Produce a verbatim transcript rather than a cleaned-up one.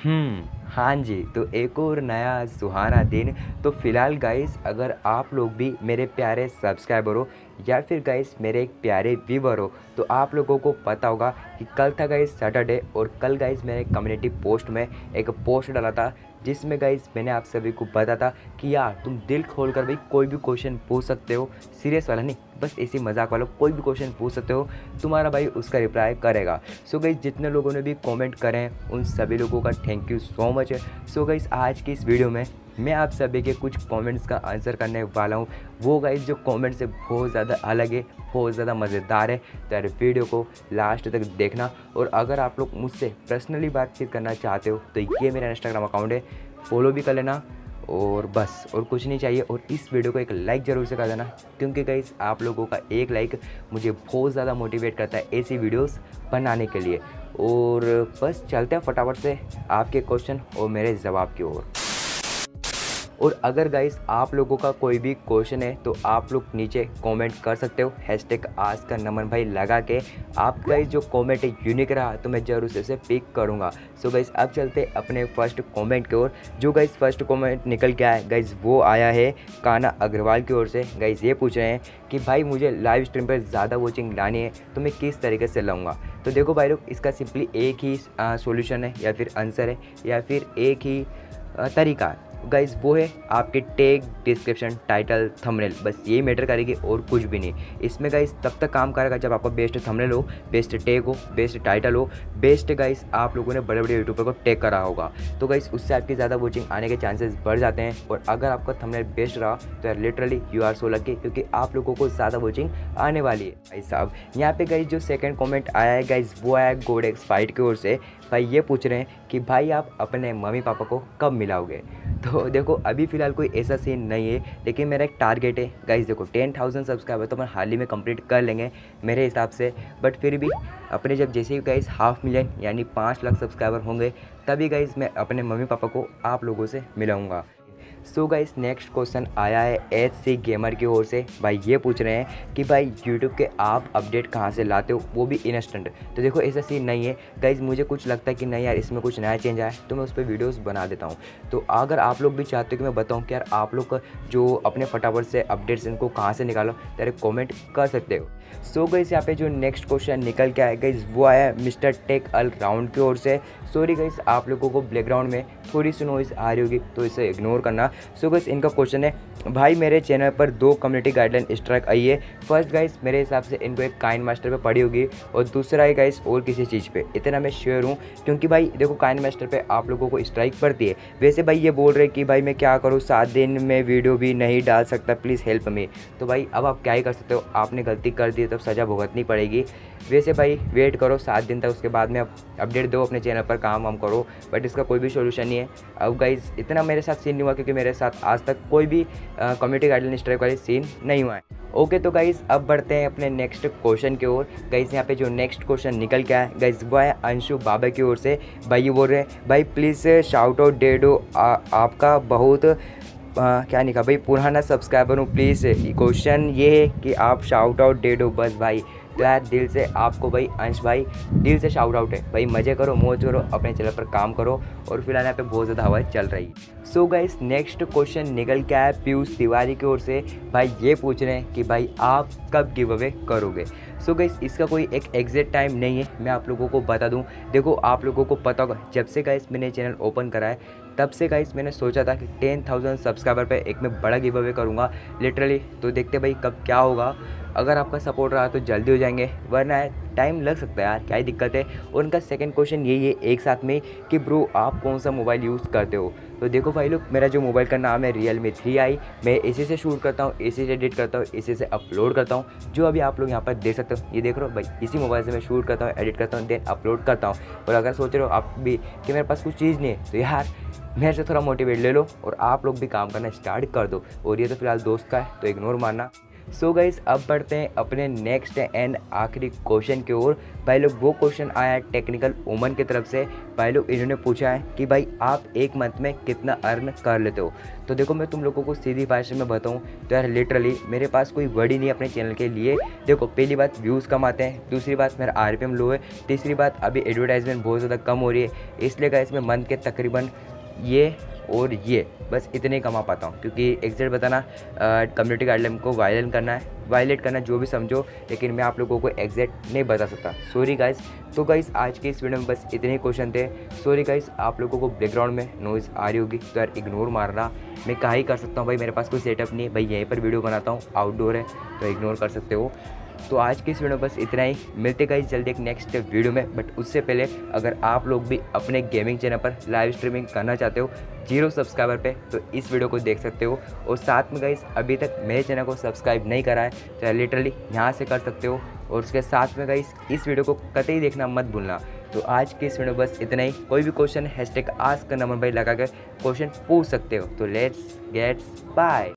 हम्म हाँ जी, तो एक और नया सुहाना दिन। तो फिलहाल गाइस, अगर आप लोग भी मेरे प्यारे सब्सक्राइबर हो या फिर गाइस मेरे एक प्यारे व्यूवर हो, तो आप लोगों को पता होगा कि कल था गाइस सैटरडे, और कल गाइस मैंने कम्युनिटी पोस्ट में एक पोस्ट डाला था जिसमें गाइस मैंने आप सभी को बताया था कि यार तुम दिल खोल कर भाई कोई भी क्वेश्चन पूछ सकते हो, सीरियस वाला नहीं, बस इसी मजाक वाला कोई भी क्वेश्चन पूछ सकते हो, तुम्हारा भाई उसका रिप्लाई करेगा। सो गाइस, जितने लोगों ने भी कमेंट करे हैं उन सभी लोगों का थैंक यू सो मच है। सो गाइस, आज की इस वीडियो में मैं आप सभी के कुछ कमेंट्स का आंसर करने वाला हूँ। वो गाइस जो कमेंट्स है बहुत ज़्यादा अलग है, बहुत ज़्यादा मज़ेदार है, तो यार वीडियो को लास्ट तक देखना। और अगर आप लोग मुझसे पर्सनली बातचीत करना चाहते हो तो ये मेरा इंस्टाग्राम अकाउंट है, फॉलो भी कर लेना। और बस और कुछ नहीं चाहिए, और इस वीडियो को एक लाइक ज़रूर से कर देना, क्योंकि गाइस आप लोगों का एक लाइक मुझे बहुत ज़्यादा मोटिवेट करता है ऐसी वीडियोस बनाने के लिए। और बस चलते हैं फटाफट से आपके क्वेश्चन और मेरे जवाब की ओर। और अगर गाइस आप लोगों का कोई भी क्वेश्चन है तो आप लोग नीचे कमेंट कर सकते हो, हैशटैग आस्क का नमन भाई लगा के। आप गाइस जो कमेंट है यूनिक रहा तो मैं ज़रूर से उसे पिक करूंगा। सो गाइस, अब चलते अपने फर्स्ट कमेंट की ओर। जो गाइस फर्स्ट कमेंट निकल के आया गाइस वो आया है काना अग्रवाल की ओर से। गाइस ये पूछ रहे हैं कि भाई मुझे लाइव स्ट्रीम पर ज़्यादा वॉचिंग लानी है तो मैं किस तरीके से लाऊंगा। तो देखो भाई लोग, इसका सिंपली एक ही सॉल्यूशन है या फिर आंसर है या फिर एक ही आ, तरीका है गाइस, वो है आपके टैग, डिस्क्रिप्शन, टाइटल, थंबनेल। बस यही मैटर करेगी और कुछ भी नहीं। इसमें गाइस तब तक काम करेगा जब आपका बेस्ट थंबनेल हो, बेस्ट टैग हो, बेस्ट टाइटल हो, बेस्ट गाइस आप लोगों ने बड़े बड़े यूट्यूबर को टैग करा होगा, तो गाइस उससे आपकी ज़्यादा वॉचिंग आने के चांसेस बढ़ जाते हैं। और अगर आपका थंबनेल बेस्ट रहा तो यार literally you are so lucky, क्योंकि आप लोगों को ज़्यादा वॉचिंग आने वाली है। भाई साहब, यहाँ पे गाइस जो सेकंड कमेंट आया है गाइस वो आया है गोड एक्स फाइट की ओर से। भाई ये पूछ रहे हैं कि भाई आप अपने मम्मी पापा को कब मिलाओगे। तो देखो, अभी फ़िलहाल कोई ऐसा सीन नहीं है, लेकिन मेरा एक टारगेट है गाइस। देखो, टेन थाउजेंड सब्सक्राइबर तो अपन हाल ही में कंप्लीट कर लेंगे मेरे हिसाब से, बट फिर भी अपने जब जैसे ही गाइस हाफ मिलियन यानी पाँच लाख सब्सक्राइबर होंगे तभी गाइस मैं अपने मम्मी पापा को आप लोगों से मिलाऊंगा। सो गाइस, नेक्स्ट क्वेश्चन आया है एच सी गेमर की ओर से। भाई ये पूछ रहे हैं कि भाई यूट्यूब के आप अपडेट कहाँ से लाते हो, वो भी इंस्टेंट। तो देखो, ऐसा सीन नहीं है गाइस, मुझे कुछ लगता है कि नहीं यार इसमें कुछ नया चेंज आया है तो मैं उस पर वीडियोस बना देता हूँ। तो अगर आप लोग भी चाहते हो कि मैं बताऊँ कि यार आप लोग जो अपने फटाफट से अपडेट्स इनको कहाँ से निकालो, तो यार कॉमेंट कर सकते हो। सो गाइस, यहाँ पे जो नेक्स्ट क्वेश्चन निकल के आया गाइस वो आया मिस्टर टेक ऑल राउंड की ओर से। सॉरी गाइस, आप लोगों को बैकग्राउंड में थोड़ी सी नॉइज़ आ रही होगी तो इसे इग्नोर करना। सो गाइस, इनका क्वेश्चन है भाई मेरे चैनल पर दो कम्युनिटी गाइडलाइन स्ट्राइक आई है। फर्स्ट गाइस मेरे हिसाब से इनको एक काइन मास्टर पे पड़ी होगी, और दूसरा है गाइस और किसी चीज़ पे, इतना मैं श्योर हूँ। क्योंकि भाई देखो, काइन मास्टर पे आप लोगों को स्ट्राइक पड़ती है। वैसे भाई ये बोल रहे कि भाई मैं क्या करूँ, सात दिन में वीडियो भी नहीं डाल सकता, प्लीज़ हेल्प मी। तो भाई अब आप क्या ही कर सकते हो, आपने गलती कर दी तब सज़ा भुगतनी पड़ेगी। वैसे भाई वेट करो सात दिन तक, उसके बाद में आप अपडेट दो, अपने चैनल पर काम वाम करो, बट इसका कोई भी सोल्यूशन नहीं है। अब गाइस इतना मेरे साथ सीन नहीं हुआ, क्योंकि मेरे साथ आज तक कोई भी कम्युनिटी गाइडलाइन स्ट्राइक वाली सीन नहीं हुआ है। ओके, तो गाइस अब बढ़ते हैं अपने नेक्स्ट क्वेश्चन की ओर। गाइस यहाँ पे जो नेक्स्ट क्वेश्चन निकल के आया गाइस वो है अंशु बाबा की ओर से। भाई ये बोल रहे हैं भाई प्लीज़ शाउट आउट दे दो, आपका बहुत आ, क्या लिखा भाई पुराना सब्सक्राइबर हूँ, प्लीज़ क्वेश्चन ये है कि आप शाउट आउट दे दो बस भाई। तो यार दिल से आपको भाई अंश भाई दिल से शाउट आउट है भाई, मज़े करो, मौज करो, अपने चैनल पर काम करो। और फिलहाल यहाँ पे बहुत ज़्यादा हवा चल रही है। सो गाइस, नेक्स्ट क्वेश्चन निकल के आया पीयूष तिवारी की ओर से। भाई ये पूछ रहे हैं कि भाई आप कब गिव अवे करोगे। सो गाइस, इसका कोई एक एग्जैक्ट टाइम नहीं है, मैं आप लोगों को बता दूं। देखो, आप लोगों को पता होगा जब से गाइस मैंने चैनल ओपन करा है तब से गाइस मैंने सोचा था कि टेन थाउजेंड सब्सक्राइबर पे एक मैं बड़ा गिव अवे करूँगा लिटरली। तो देखते भाई कब क्या होगा। अगर आपका सपोर्ट रहा तो जल्दी हो जाएंगे, वरना टाइम लग सकता है यार, क्या ही दिक्कत है। और उनका सेकंड क्वेश्चन यही है एक साथ में कि ब्रो आप कौन सा मोबाइल यूज़ करते हो। तो देखो भाई लोग, मेरा जो मोबाइल का नाम है रियल मी थ्री आई। मैं इसी से शूट करता हूँ, इसी से एडिट करता हूँ, इसी से अपलोड करता हूँ, जो अभी आप लोग यहाँ पर देख सकते हो। ये देख रहे हो भाई, इसी मोबाइल से मैं शूट करता हूँ, एडिट करता हूँ, देन अपलोड करता हूँ। और अगर सोच रहे हो आप भी कि मेरे पास कुछ चीज़ नहीं है, तो यार मेरे से थोड़ा मोटिवेट ले लो और आप लोग भी काम करना स्टार्ट कर दो। और ये तो फिलहाल दोस्त का है तो इग्नोर मारना। सो गाइस अब बढ़ते हैं अपने नेक्स्ट एंड आखिरी क्वेश्चन की ओर। भाई लोग वो क्वेश्चन आया है टेक्निकल वुमन की तरफ से। भाई लोग इन्होंने पूछा है कि भाई आप एक मंथ में कितना अर्न कर लेते हो। तो देखो मैं तुम लोगों को सीधी भाषा में बताऊं तो यार लिटरली मेरे पास कोई वर्ड ही नहीं अपने चैनल के लिए। देखो पहली बात व्यूज़ कम आते हैं, दूसरी बात मेरा आरपीएम लो है, तीसरी बात अभी एडवर्टाइजमेंट बहुत ज़्यादा कम हो रही है, इसलिए गाइस मैं मंथ के तकरीबन ये और ये बस इतने ही कमा पाता हूँ, क्योंकि एग्जैक्ट बताना कम्युनिटी गाइडलाइन को वायलेट करना है वायलेट करना जो भी समझो, लेकिन मैं आप लोगों को एग्जैक्ट नहीं बता सकता, सॉरी गाइस। तो गाइस आज के इस वीडियो में बस इतने ही क्वेश्चन थे। सॉरी गाइस आप लोगों को बैकग्राउंड में नॉइज़ आ रही होगी तो यार इग्नोर मारना, मैं क्या ही कर सकता हूँ भाई, मेरे पास कोई सेटअप नहीं है भाई, यहीं पर वीडियो बनाता हूँ, आउटडोर है तो इग्नोर कर सकते हो। तो आज की इस वीडियो में बस इतना ही, मिलते गाइस जल्दी एक नेक्स्ट वीडियो में। बट उससे पहले अगर आप लोग भी अपने गेमिंग चैनल पर लाइव स्ट्रीमिंग करना चाहते हो जीरो सब्सक्राइबर पे तो इस वीडियो को देख सकते हो। और साथ में गाइस अभी तक मेरे चैनल को सब्सक्राइब नहीं करा है तो लिटरली यहाँ से कर सकते हो। और उसके साथ में गाइस इस वीडियो को कतई देखना मत भूलना। तो आज की इस वीडियो बस इतना ही। कोई भी क्वेश्चन हैशटैग आस्क नंबर भाई लगा कर क्वेश्चन पूछ सकते हो। तो लेट्स गेट्स बाय।